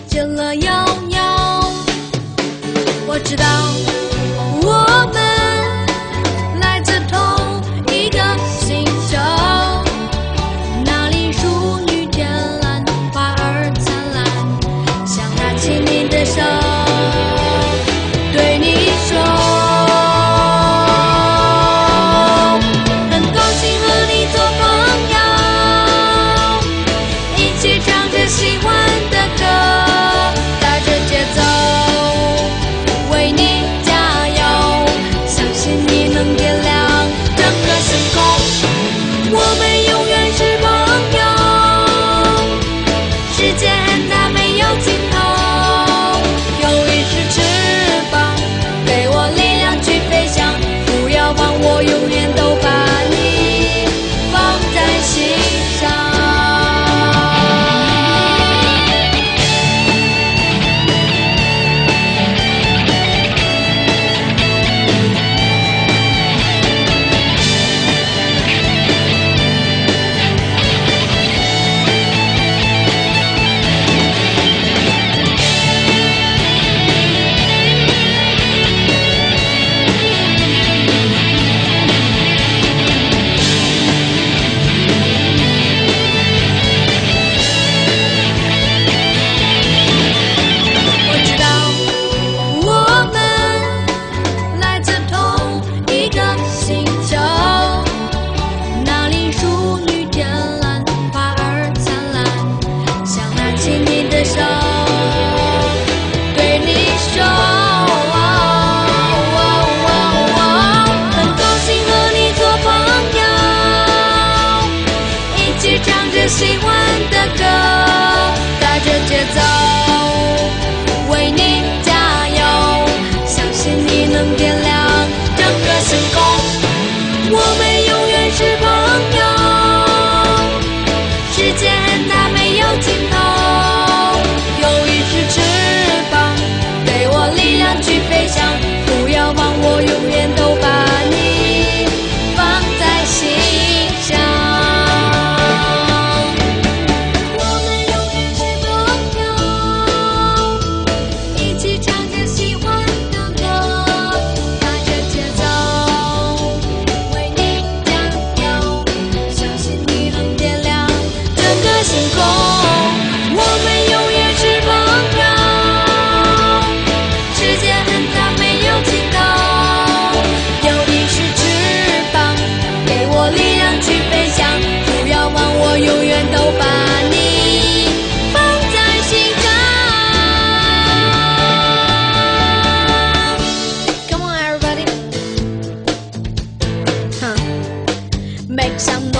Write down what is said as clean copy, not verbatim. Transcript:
见了遥遥。我知道我们来自同一个星球，那里淑女天蓝，花儿灿烂，想拿起你的手，对你说，很高兴和你做朋友，一起唱着喜欢的歌，带着节奏为你加油，相信你能点亮整个星空。我们永远是朋友，世界很大没有尽头，有一只翅膀给我力量去飞翔，不要忘我永远都把你放在心上。喜欢的歌，带着节奏为你加油，相信你能点亮整个星空。我们永远是朋友，世界很大没有尽头，有一只翅膀给我力量去飞翔，不要忘我永远都把你放在心上。永远都把你放在心上。Come on, everybody. Make some noise.